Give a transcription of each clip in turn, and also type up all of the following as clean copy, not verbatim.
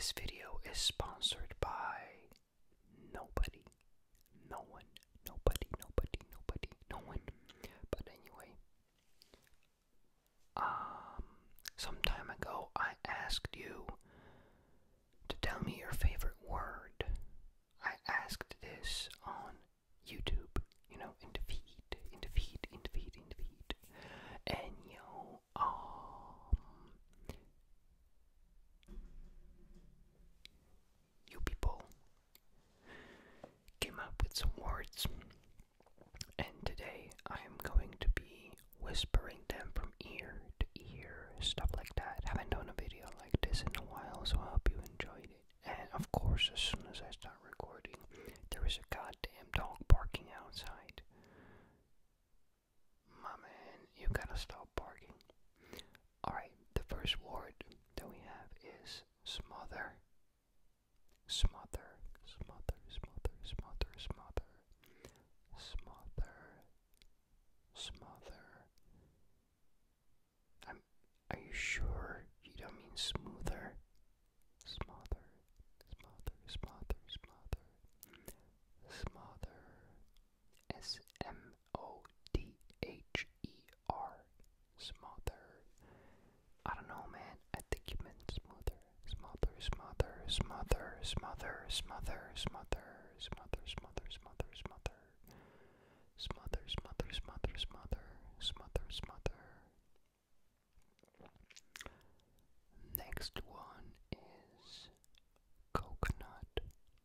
This video is sponsored by nobody. No one. Nobody. No one. But anyway. Some time ago I asked you to tell me your favorite word. I asked this on YouTube, in the feed. And you people came up with some words, and today I am going to be whispering them from ear to ear, stuff like that. Haven't done a video like this in a while, so I hope you enjoyed it. And of course, as soon as I start recording, there is a goddamn dog barking outside. My man, you gotta stop barking. Alright, the first word that we have is smother. Smother. Are you sure you don't mean smoother? Smother. S-M-O-T-H-E-R. Smother. I don't know, man. I think you meant smoother. Smother. Next one is coconut.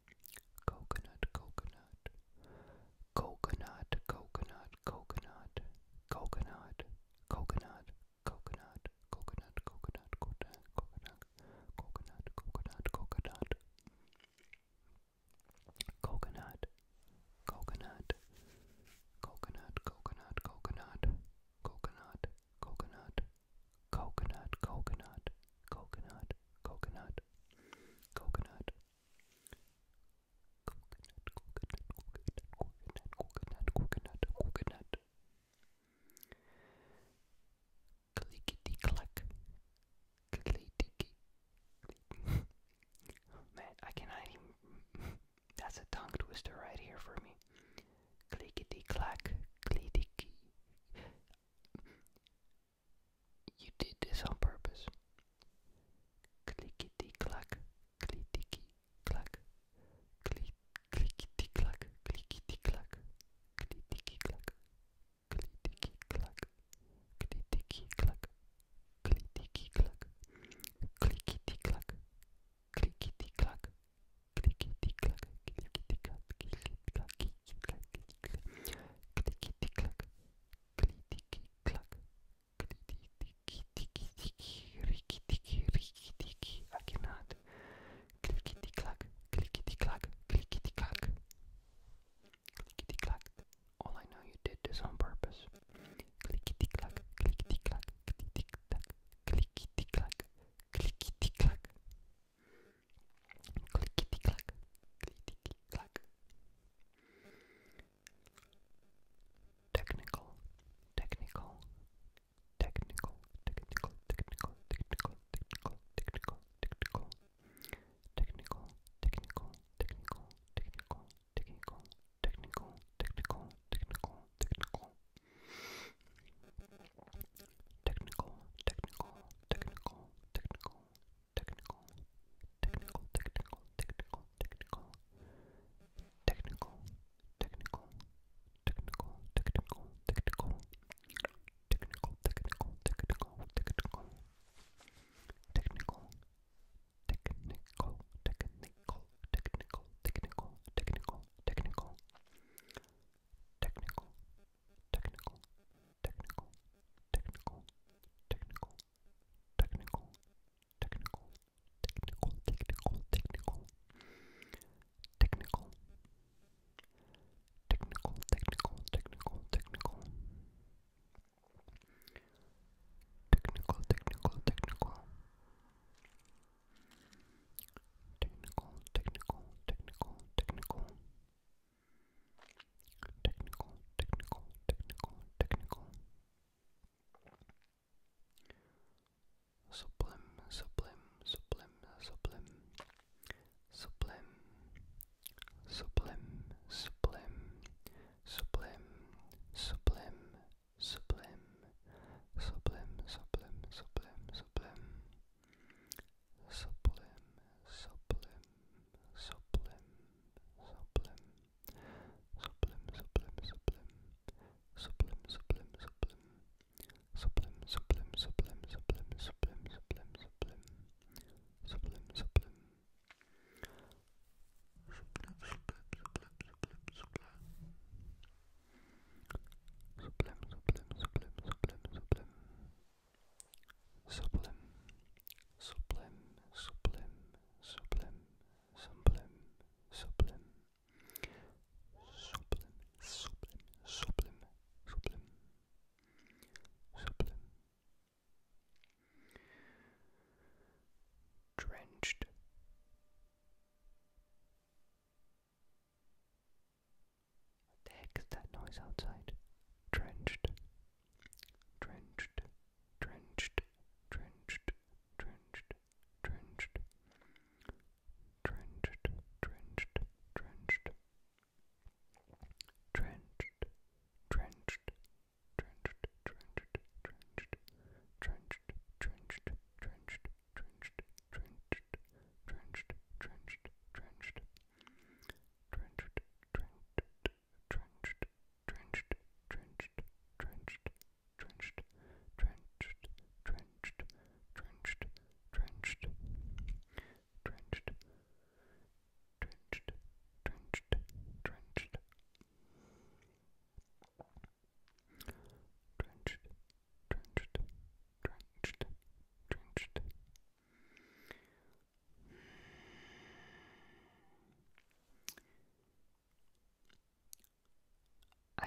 Clickety clack. Man, I cannot even. That's a tongue twister right here for me. Clickety clack. Clickety. You did this on purpose. Clickety clack. Clickety clack. Clickety clack. Clickety clack. Clickety clack. Clickety clack. Clickety clack. Clickety clack. Clickety clack. Clickety clack. Clickety clack. Clickety clack. Clickety clack. Clickety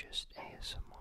just ASMR.